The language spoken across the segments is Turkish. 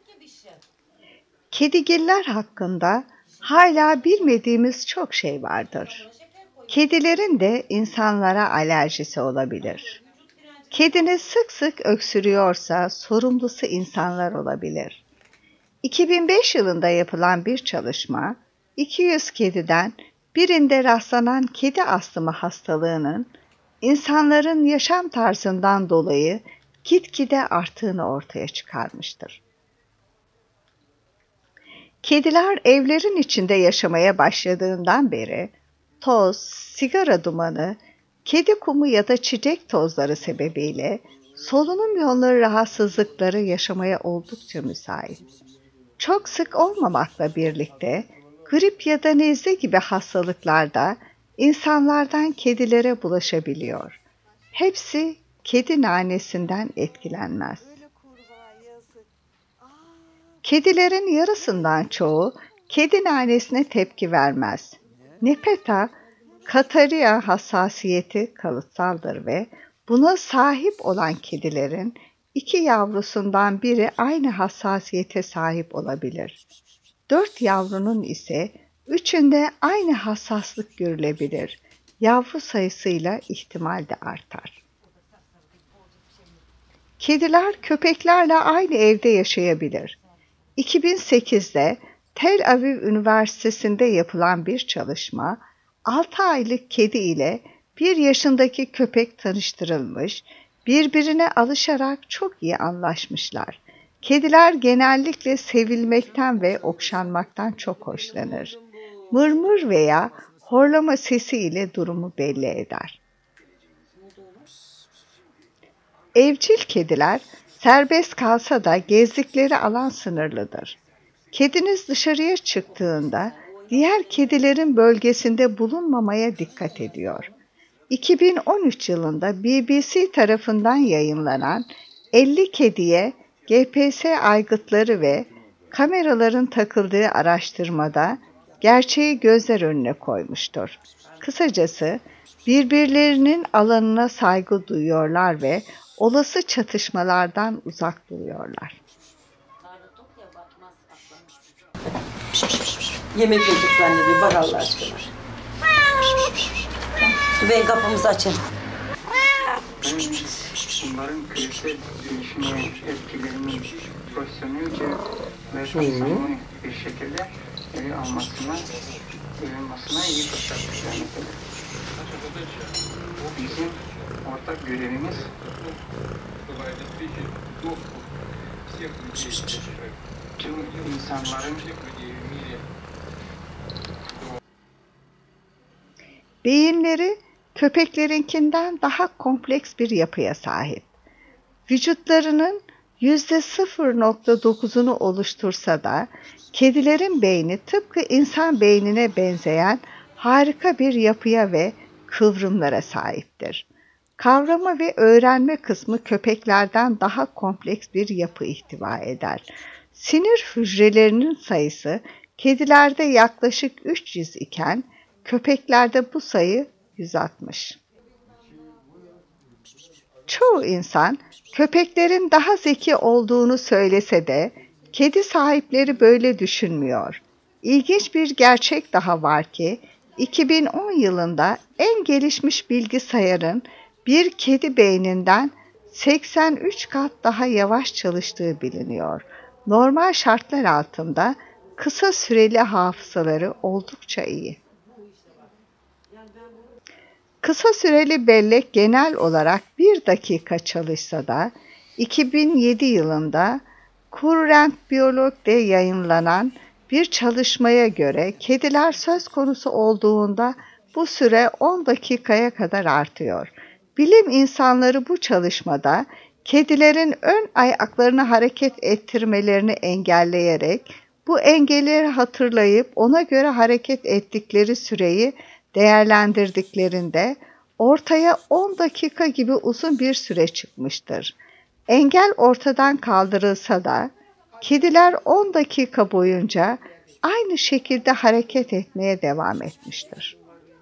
Kedigiller hakkında hala bilmediğimiz çok şey vardır. Kedilerin de insanlara alerjisi olabilir. Kediniz sık sık öksürüyorsa sorumlusu insanlar olabilir. 2005 yılında yapılan bir çalışma, 200 kediden birinde rastlanan kedi astımı hastalığının insanların yaşam tarzından dolayı gitgide arttığını ortaya çıkarmıştır. Kediler evlerin içinde yaşamaya başladığından beri toz, sigara dumanı, kedi kumu ya da çiçek tozları sebebiyle solunum yolları rahatsızlıkları yaşamaya oldukça müsait. Çok sık olmamakla birlikte grip ya da nezle gibi hastalıklarda insanlardan kedilere bulaşabiliyor. Hepsi kedi nanesinden etkilenmez. Kedilerin yarısından çoğu kedi nanesine tepki vermez. Nepeta, Kataria hassasiyeti kalıtsaldır ve buna sahip olan kedilerin 2 yavrusundan biri aynı hassasiyete sahip olabilir. 4 yavrunun ise 3'ünde aynı hassaslık görülebilir. Yavru sayısıyla ihtimal de artar. Kediler köpeklerle aynı evde yaşayabilir. 2008'de Tel Aviv Üniversitesi'nde yapılan bir çalışma, 6 aylık kedi ile 1 yaşındaki köpek tanıştırılmış, birbirine alışarak çok iyi anlaşmışlar. Kediler genellikle sevilmekten ve okşanmaktan çok hoşlanır. Mırmır veya horlama sesi ile durumu belli eder. Evcil kediler serbest kalsa da gezdikleri alan sınırlıdır. Kediniz dışarıya çıktığında diğer kedilerin bölgesinde bulunmamaya dikkat ediyor. 2013 yılında BBC tarafından yayınlanan 50 kediye GPS aygıtları ve kameraların takıldığı araştırmada gerçeği gözler önüne koymuştur. Kısacası birbirlerinin alanına saygı duyuyorlar ve olası çatışmalardan uzak duruyorlar. Yemek yiyecek zannediyor. Bak Allah aşkına. Ben kapımızı açayım. Bunların küresel değişime etkilerini profesyonelce ve kapsamlı bir şekilde ele almasına iyi fırsat vermektedir. Bu bizim ortak görevimiz. Tüm insanların beyinleri köpeklerinkinden daha kompleks bir yapıya sahip. Vücutlarının %0,9'unu oluştursa da kedilerin beyni tıpkı insan beynine benzeyen harika bir yapıya ve kıvrımlara sahiptir. Kavrama ve öğrenme kısmı köpeklerden daha kompleks bir yapı ihtiva eder. Sinir hücrelerinin sayısı kedilerde yaklaşık 300 iken köpeklerde bu sayı 160. Çoğu insan köpeklerin daha zeki olduğunu söylese de kedi sahipleri böyle düşünmüyor. İlginç bir gerçek daha var ki 2010 yılında en gelişmiş bilgisayarın bir kedi beyninden 83 kat daha yavaş çalıştığı biliniyor. Normal şartlar altında kısa süreli hafızaları oldukça iyi. Kısa süreli bellek genel olarak 1 dakika çalışsa da 2007 yılında Current Biolog'de yayınlanan bir çalışmaya göre kediler söz konusu olduğunda bu süre 10 dakikaya kadar artıyor. Bilim insanları bu çalışmada kedilerin ön ayaklarını hareket ettirmelerini engelleyerek bu engelleri hatırlayıp ona göre hareket ettikleri süreyi değerlendirdiklerinde ortaya 10 dakika gibi uzun bir süre çıkmıştır. Engel ortadan kaldırılsa da kediler 10 dakika boyunca aynı şekilde hareket etmeye devam etmiştir.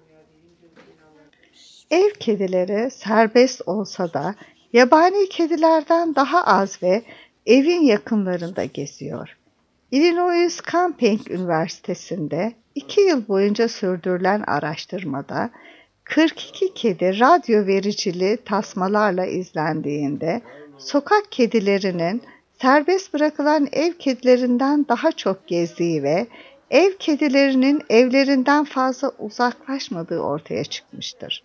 Ev kedileri serbest olsa da yabani kedilerden daha az ve evin yakınlarında geziyor. Illinois Camping Üniversitesi'nde 2 yıl boyunca sürdürülen araştırmada 42 kedi radyo vericili tasmalarla izlendiğinde sokak kedilerinin serbest bırakılan ev kedilerinden daha çok gezdiği ve ev kedilerinin evlerinden fazla uzaklaşmadığı ortaya çıkmıştır.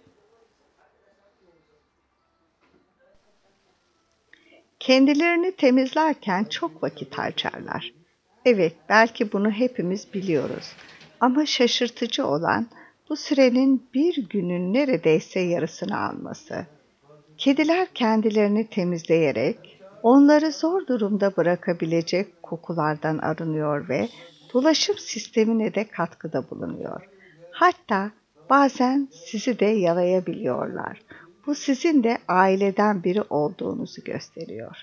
Kendilerini temizlerken çok vakit harcarlar. Evet, belki bunu hepimiz biliyoruz. Ama şaşırtıcı olan bu sürenin bir günün neredeyse yarısını alması. Kediler kendilerini temizleyerek onları zor durumda bırakabilecek kokulardan arınıyor ve dolaşım sistemine de katkıda bulunuyor. Hatta bazen sizi de yalayabiliyorlar. Bu sizin de aileden biri olduğunuzu gösteriyor.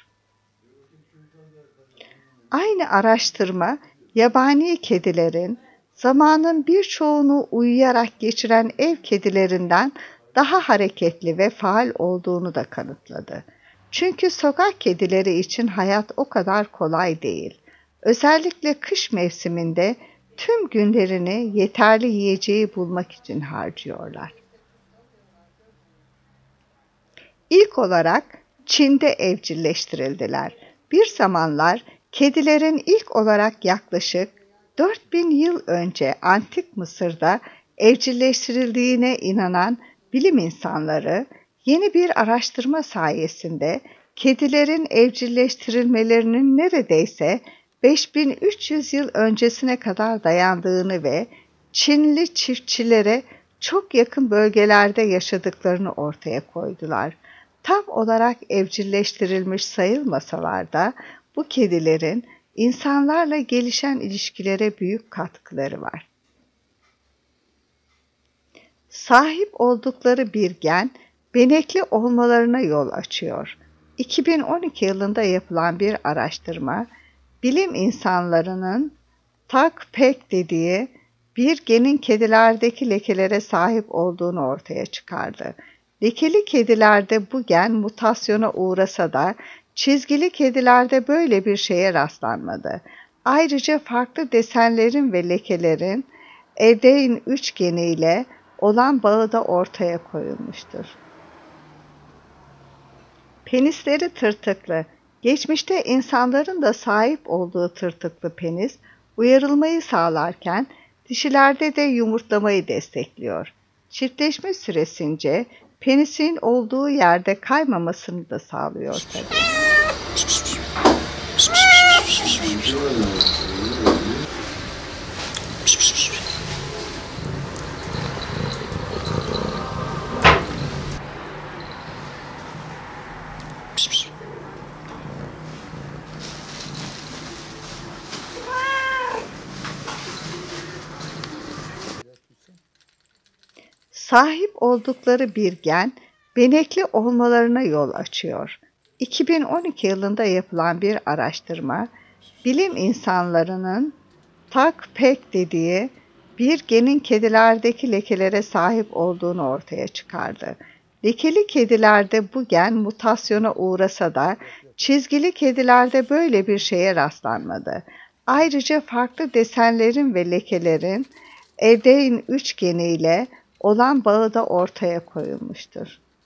Aynı araştırma yabani kedilerin zamanın birçoğunu uyuyarak geçiren ev kedilerinden daha hareketli ve faal olduğunu da kanıtladı. Çünkü sokak kedileri için hayat o kadar kolay değil. Özellikle kış mevsiminde tüm günlerini yeterli yiyeceği bulmak için harcıyorlar. İlk olarak Çin'de evcilleştirildiler. Bir zamanlar kedilerin ilk olarak yaklaşık 4000 yıl önce Antik Mısır'da evcilleştirildiğine inanan bilim insanları yeni bir araştırma sayesinde kedilerin evcilleştirilmelerinin neredeyse 5300 yıl öncesine kadar dayandığını ve Çinli çiftçilere çok yakın bölgelerde yaşadıklarını ortaya koydular. Tam olarak evcilleştirilmiş sayılmasalar da bu kedilerin insanlarla gelişen ilişkilere büyük katkıları var. Sahip oldukları bir gen, benekli olmalarına yol açıyor. 2012 yılında yapılan bir araştırma, bilim insanlarının TACPEC dediği bir genin kedilerdeki lekelere sahip olduğunu ortaya çıkardı. Lekeli kedilerde bu gen mutasyona uğrasa da çizgili kedilerde böyle bir şeye rastlanmadı. Ayrıca farklı desenlerin ve lekelerin EDN3 geniyle olan bağı da ortaya koyulmuştur. Penisleri tırtıklı. Geçmişte insanların da sahip olduğu tırtıklı penis uyarılmayı sağlarken dişilerde de yumurtlamayı destekliyor. Çiftleşme süresince penisin olduğu yerde kaymamasını da sağlıyor tabii. Sahip oldukları bir gen, benekli olmalarına yol açıyor. 2012 yılında yapılan bir araştırma, bilim insanlarının TACPEC dediği bir genin kedilerdeki lekelere sahip olduğunu ortaya çıkardı. Lekeli kedilerde bu gen mutasyona uğrasa da çizgili kedilerde böyle bir şeye rastlanmadı. Ayrıca farklı desenlerin ve lekelerin EDN3 geniyle olan bağı da ortaya koyulmuştur.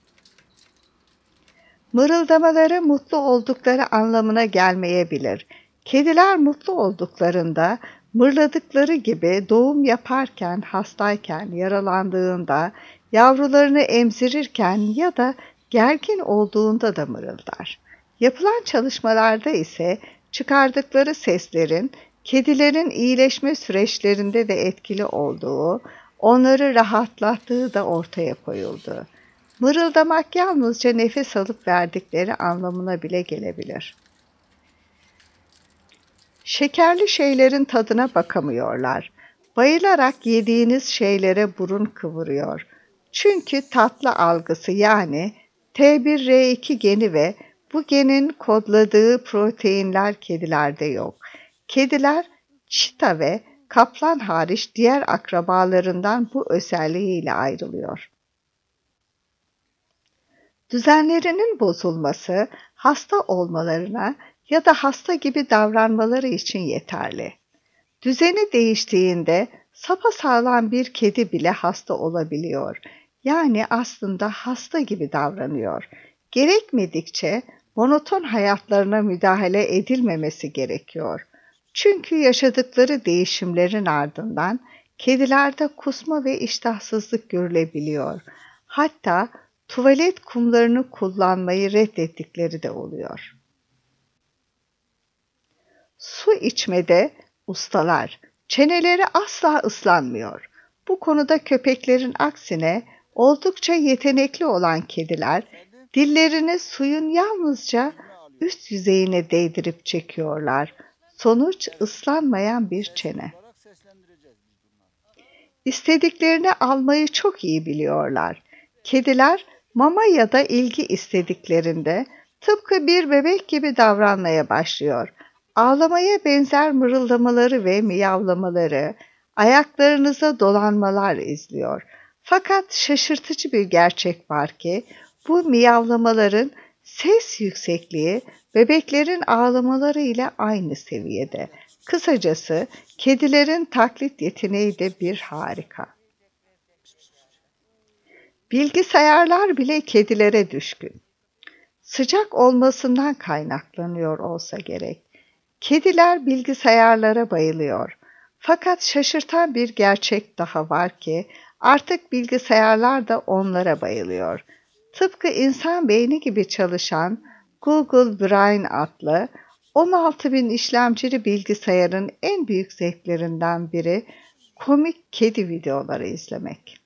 Mırıldamaları mutlu oldukları anlamına gelmeyebilir. Kediler mutlu olduklarında, mırladıkları gibi doğum yaparken, hastayken, yaralandığında, yavrularını emzirirken ya da gergin olduğunda da mırıldar. Yapılan çalışmalarda ise çıkardıkları seslerin kedilerin iyileşme süreçlerinde de etkili olduğu, onları rahatlattığı da ortaya koyuldu. Mırıldamak yalnızca nefes alıp verdikleri anlamına bile gelebilir. Şekerli şeylerin tadına bakamıyorlar. Bayılarak yediğiniz şeylere burun kıvırıyor. Çünkü tatlı algısı yani T1R2 geni ve bu genin kodladığı proteinler kedilerde yok. Kediler çita ve kaplan hariç diğer akrabalarından bu özelliğiyle ayrılıyor. Düzenlerinin bozulması, hasta olmalarına, ya da hasta gibi davranmaları için yeterli. Düzeni değiştiğinde sapasağlam bir kedi bile hasta olabiliyor. Yani aslında hasta gibi davranıyor. Gerekmedikçe monoton hayatlarına müdahale edilmemesi gerekiyor. Çünkü yaşadıkları değişimlerin ardından kedilerde kusma ve iştahsızlık görülebiliyor. Hatta tuvalet kumlarını kullanmayı reddettikleri de oluyor. Su içmede ustalar, çeneleri asla ıslanmıyor. Bu konuda köpeklerin aksine oldukça yetenekli olan kediler, dillerini suyun yalnızca üst yüzeyine değdirip çekiyorlar. Sonuç ıslanmayan bir çene. İstediklerini almayı çok iyi biliyorlar. Kediler mama ya da ilgi istediklerinde tıpkı bir bebek gibi davranmaya başlıyor. Ağlamaya benzer mırıldamaları ve miyavlamaları, ayaklarınıza dolanmalar izliyor. Fakat şaşırtıcı bir gerçek var ki bu miyavlamaların ses yüksekliği bebeklerin ağlamaları ile aynı seviyede. Kısacası kedilerin taklit yeteneği de bir harika. Bilgisayarlar bile kedilere düşkün. Sıcak olmasından kaynaklanıyor olsa gerek. Kediler bilgisayarlara bayılıyor. Fakat şaşırtan bir gerçek daha var ki artık bilgisayarlar da onlara bayılıyor. Tıpkı insan beyni gibi çalışan Google Brain adlı 16.000 işlemcili bilgisayarın en büyük zevklerinden biri komik kedi videoları izlemek.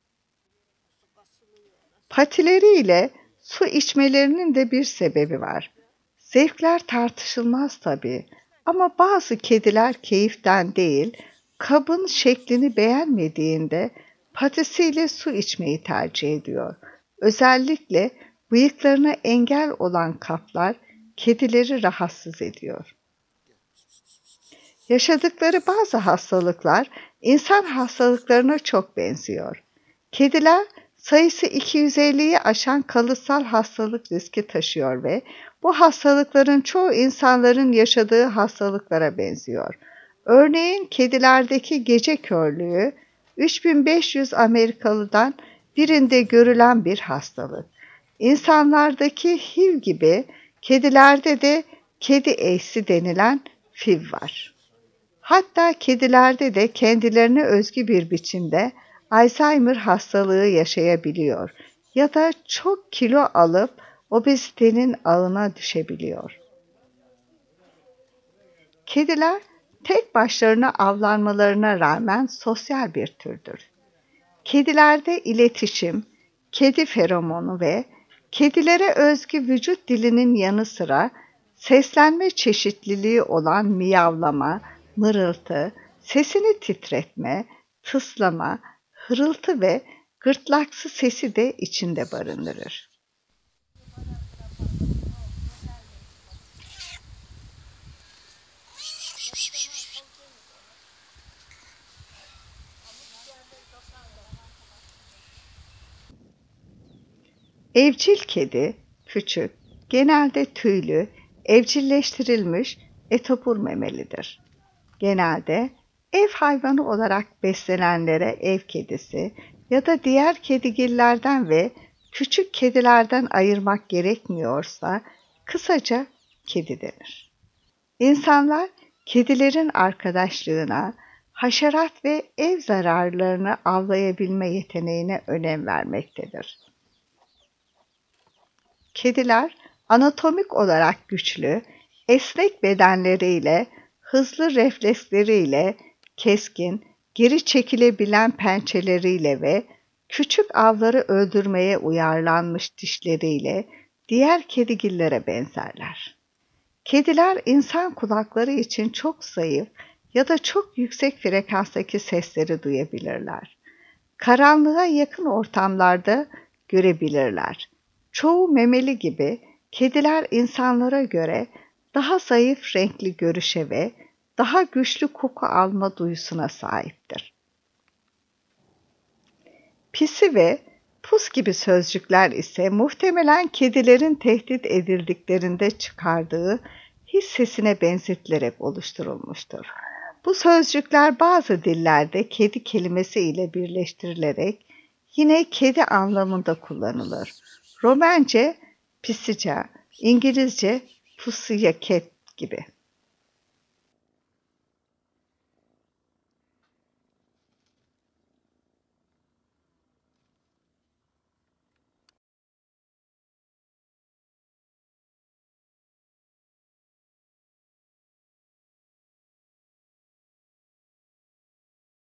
Patileriyle su içmelerinin de bir sebebi var. Zevkler tartışılmaz tabii ama bazı kediler keyiften değil, kabın şeklini beğenmediğinde patisiyle su içmeyi tercih ediyor. Özellikle bıyıklarına engel olan kaplar kedileri rahatsız ediyor. Yaşadıkları bazı hastalıklar insan hastalıklarına çok benziyor. Kediler sayısı 250'yi aşan kalıtsal hastalık riski taşıyor ve bu hastalıkların çoğu insanların yaşadığı hastalıklara benziyor. Örneğin kedilerdeki gece körlüğü 3500 Amerikalı'dan birinde görülen bir hastalık. İnsanlardaki HIV gibi kedilerde de kedi eğrisi denilen FIV var. Hatta kedilerde de kendilerine özgü bir biçimde Alzheimer hastalığı yaşayabiliyor ya da çok kilo alıp obezitenin ağına düşebiliyor. Kediler tek başlarına avlanmalarına rağmen sosyal bir türdür. Kedilerde iletişim, kedi feromonu ve kedilere özgü vücut dilinin yanı sıra seslenme çeşitliliği olan miyavlama, mırıltı, sesini titretme, tıslama, hırıltı ve gırtlaksı sesi de içinde barındırır. Evcil kedi, küçük, genelde tüylü, evcilleştirilmiş etobur memelidir. Genelde ev hayvanı olarak beslenenlere ev kedisi ya da diğer kedigillerden ve küçük kedilerden ayırmak gerekmiyorsa kısaca kedi denir. İnsanlar kedilerin arkadaşlığına, haşerat ve ev zararlarını avlayabilme yeteneğine önem vermektedir. Kediler anatomik olarak güçlü, esnek bedenleriyle, hızlı refleksleriyle, keskin, geri çekilebilen pençeleriyle ve küçük avları öldürmeye uyarlanmış dişleriyle diğer kedigillere benzerler. Kediler insan kulakları için çok zayıf ya da çok yüksek frekanstaki sesleri duyabilirler. Karanlığa yakın ortamlarda görebilirler. Çoğu memeli gibi kediler insanlara göre daha zayıf renkli görüşe ve daha güçlü koku alma duyusuna sahiptir. Pisi ve pus gibi sözcükler ise muhtemelen kedilerin tehdit edildiklerinde çıkardığı his sesine benzetilerek oluşturulmuştur. Bu sözcükler bazı dillerde kedi kelimesi ile birleştirilerek yine kedi anlamında kullanılır. Romence pisica, İngilizce pussycat gibi.